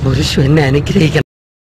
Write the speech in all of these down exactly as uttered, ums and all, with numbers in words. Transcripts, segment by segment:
പുരുഷ എന്നെ അനുഗ്രഹിക്കണം.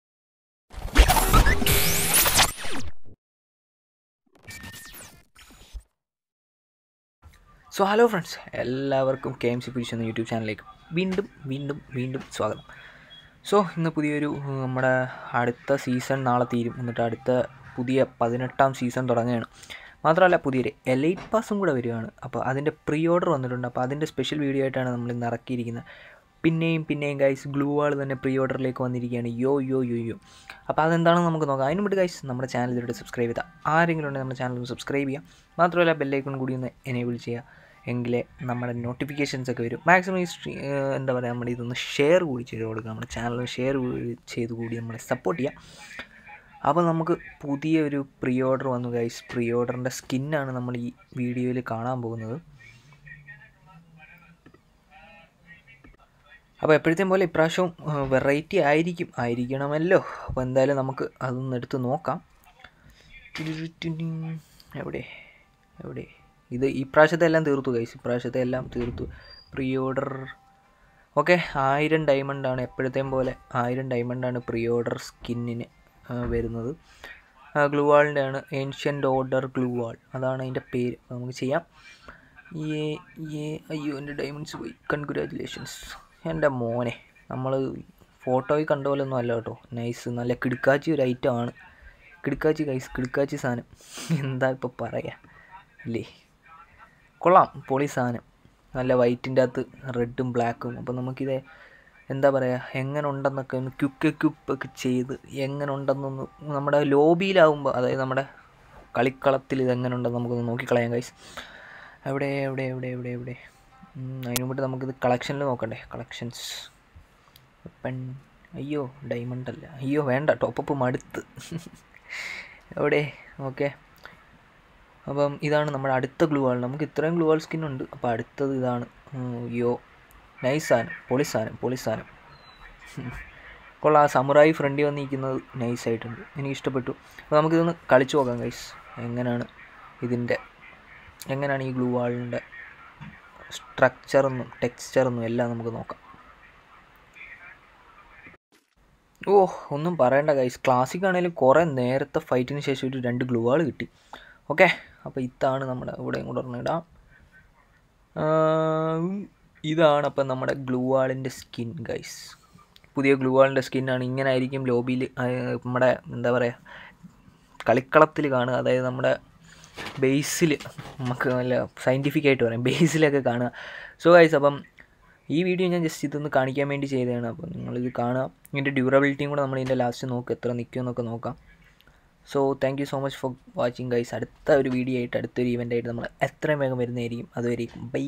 സോ ഹലോ ഫ്രണ്ട്സ്, എല്ലാവർക്കും കെ എം സി പുരുഷ എന്ന യൂട്യൂബ് ചാനലിലേക്ക് വീണ്ടും വീണ്ടും വീണ്ടും സ്വാഗതം. സോ ഇന്ന് പുതിയൊരു നമ്മുടെ അടുത്ത സീസൺ നാളെ തീരും. എന്നിട്ട് അടുത്ത പുതിയ പതിനെട്ടാം സീസൺ തുടങ്ങുകയാണ്. മാത്രമല്ല പുതിയൊരു എലൈറ്റ് പാസും കൂടെ വരികയാണ്. അപ്പോൾ അതിൻ്റെ പ്രീ ഓർഡർ വന്നിട്ടുണ്ട്. അപ്പോൾ അതിൻ്റെ സ്പെഷ്യൽ വീഡിയോ ആയിട്ടാണ് നമ്മൾ ഇന്ന് ഇറക്കിയിരിക്കുന്നത്. പിന്നെയും പിന്നെയും ഗൈസ് ഗ്ലൂ വാൾ തന്നെ പ്രീ ഓർഡറിലേക്ക് വന്നിരിക്കുകയാണ്. യോ യോ യോ യോ അപ്പോൾ അതെന്താണെന്ന് നമുക്ക് നോക്കാം. അതിന് വേണ്ടി ഗൈസ് നമ്മുടെ ചാനൽ ഇതിലൂടെ സബ്സ്ക്രൈബ് ചെയ്താൽ ആരെങ്കിലും ഉണ്ടെങ്കിൽ നമ്മുടെ ചാനൽ ഒന്ന് സബ്സ്ക്രൈബ് ചെയ്യുക. മാത്രമല്ല ബെല്ലൈക്കൺ കൂടി ഒന്ന് എനേബിൾ ചെയ്യുക. എങ്കിലേ നമ്മുടെ നോട്ടിഫിക്കേഷൻസ് ഒക്കെ വരും. മാക്സിമം ഈ സ്ട്രീ എന്താ പറയുക നമ്മുടെ ഇതൊന്ന് ഷെയർ കൂടി ചെയ്ത് കൊടുക്കുക. നമ്മുടെ ചാനൽ ഷെയർ ചെയ്ത് കൂടി നമ്മളെ സപ്പോർട്ട് ചെയ്യുക. അപ്പോൾ നമുക്ക് പുതിയൊരു പ്രീ ഓർഡർ വന്നു ഗൈസ്. പ്രീ ഓർഡറിൻ്റെ സ്കിന്നാണ് നമ്മൾ ഈ വീഡിയോയിൽ കാണാൻ പോകുന്നത്. അപ്പോൾ എപ്പോഴത്തേയും പോലെ ഇപ്രാവശ്യവും വെറൈറ്റി ആയിരിക്കും ആയിരിക്കണമല്ലോ. അപ്പോൾ എന്തായാലും നമുക്ക് അതൊന്ന് എടുത്ത് നോക്കാം. എവിടെ എവിടെ ഇത് ഈ പ്രാവശ്യത്തെ എല്ലാം തീർത്തു ഗൈസ്. ഇപ്രാവശ്യത്തെ എല്ലാം തീർത്തു. Pre order okay. ആയിരം ഡയമണ്ടാണ് എപ്പോഴത്തേയും പോലെ. ആയിരം ഡയമണ്ടാണ് പ്രീ ഓർഡർ സ്കിന്നിന് വരുന്നത്. ഗ്ലൂ വാളിൻ്റെ ആണ്. ഏൻഷ്യൻ്റ് ഓർഡർ ഗ്ലൂ വാൾ, അതാണ് അതിൻ്റെ പേര്. നമുക്ക് ചെയ്യാം. ഏ ഏ അയ്യോ എൻ്റെ ഡയമണ്ട്സ് പോയി. കൺഗ്രാജുലേഷൻസ് എൻ്റെ മോനെ. നമ്മൾ ഫോട്ടോയിൽ കണ്ട പോലെ ഒന്നും അല്ല കേട്ടോ. നൈസ്, നല്ല കിടുക്കാച്ചി ഒരു ഐറ്റം ആണ്. കിടുക്കാച്ചി ഗൈസ്, കിടുക്കാച്ചി സാധനം. എന്താ ഇപ്പോൾ പറയുക അല്ലേ. കൊള്ളാം, പൊളി സാധനം. നല്ല വൈറ്റിൻ്റെ അകത്ത് റെഡും ബ്ലാക്കും. അപ്പോൾ നമുക്കിത് എന്താ പറയുക എങ്ങനെ ഉണ്ടെന്നൊക്കെ ഒന്ന് ക്യുക്ക് ക്യുപ്പൊക്കെ ചെയ്ത് എങ്ങനെ ഉണ്ടെന്നൊന്ന് നമ്മുടെ ലോബിയിലാവുമ്പോൾ, അതായത് നമ്മുടെ കളിക്കളത്തിൽ ഇതെങ്ങനെ ഉണ്ടെന്ന് നമുക്കൊന്ന് നോക്കിക്കളയാം ഗൈസ്. എവിടെ എവിടെ എവിടെ എവിടെ എവിടെ അതിന് മുമ്പ് നമുക്കിത് കളക്ഷനിൽ നോക്കണ്ടേ. കളക്ഷൻസ് പെൺ അയ്യോ ഡയമണ്ട് അല്ല, അയ്യോ വേണ്ട, ടോപ്പപ്പ് മടുത്ത്. എവിടെ ഓക്കെ. അപ്പം ഇതാണ് നമ്മുടെ അടുത്ത ഗ്ലൂ വാൾ. നമുക്ക് ഇത്രയും ഗ്ലൂ വാൾ സ്കിന്നുണ്ട്. അപ്പോൾ അടുത്തത് ഇതാണ്. യോ നൈസ് സാധനം, പൊളി സാധനം, പൊളി സാധനം. കൊള്ളാം. ആ സമുറായി ഫ്രണ്ടിൽ വന്നിരിക്കുന്നത് നൈസായിട്ടുണ്ട്, എനിക്ക് ഇഷ്ടപ്പെട്ടു. അപ്പോൾ നമുക്കിതൊന്ന് കളിച്ചു നോക്കാം ഗൈസ്. എങ്ങനെയാണ് ഇതിൻ്റെ എങ്ങനെയാണ് ഈ ഗ്ലൂ വാളിൻ്റെ സ്ട്രക്ചറെന്നും ടെക്സ്ചറെന്നും എല്ലാം നമുക്ക് നോക്കാം. ഓ ഒന്നും പറയണ്ട ഗൈസ്. ക്ലാസിക് ആണെങ്കിലും കുറേ നേരത്തെ ഫൈറ്റിന് ശേഷം ഒരു രണ്ട് ഗ്ലൂ വാൾ കിട്ടി. ഓക്കെ. അപ്പോൾ ഇതാണ് നമ്മുടെ ഇവിടെയും കൂടെ ഒരെണ്ണം ഇടാം. ഇതാണ് അപ്പം നമ്മുടെ ഗ്ലൂ വാളിൻ്റെ സ്കിൻ ഗൈസ്. പുതിയ ഗ്ലൂ വാളിൻ്റെ സ്കിന്നാണ്. ഇങ്ങനെ ആയിരിക്കും ലോബിയിൽ നമ്മുടെ എന്താ പറയുക കളിക്കളത്തിൽ കാണുക. അതായത് നമ്മുടെ ബേസിൽ, നമുക്ക് നല്ല സയൻറ്റിഫിക് ആയിട്ട് പറയാം, ബേസിലൊക്കെ കാണുക. സോ ഗൈസ്, അപ്പം ഈ വീഡിയോ ഞാൻ ജസ്റ്റ് ഇതൊന്ന് കാണിക്കാൻ വേണ്ടി ചെയ്തതാണ്. അപ്പം നിങ്ങളിത് കാണുക. ഇതിൻ്റെ ഡ്യൂറബിലിറ്റിയും കൂടെ നമ്മൾ ഇതിൻ്റെ ലാസ്റ്റ് നോക്കുക, എത്ര നിൽക്കുമെന്നൊക്കെ നോക്കാം. So thank you so much for watching guys. അടുത്ത ഒരു വീഡിയോ ആയിട്ട് അടുത്തൊരു ഇവൻ്റ് ആയിട്ട് നമ്മൾ എത്രയും വേഗം വരുന്നതായിരിക്കും. അതുവരെയും ബൈ.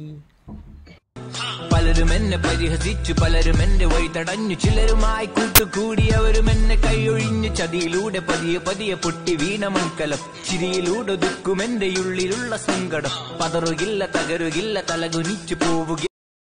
പലരും എന്നെ പരിഹസിച്ചു, പലരും എന്റെ വഴി തടഞ്ഞു, ചിലരുമായി കൂട്ടുകൂടിയവരും എന്നെ കൈയൊഴിഞ്ഞു. ചതിയിലൂടെ പതിയെ പതിയെ പൊട്ടി വീണ മൺകലം, ചിരിയിലൂടെ ദുഃഖും എന്റെ ഉള്ളിലുള്ള സങ്കടം. പതറുകില്ല, തകരുകില്ല, തലകുനിച്ചു പോവുക.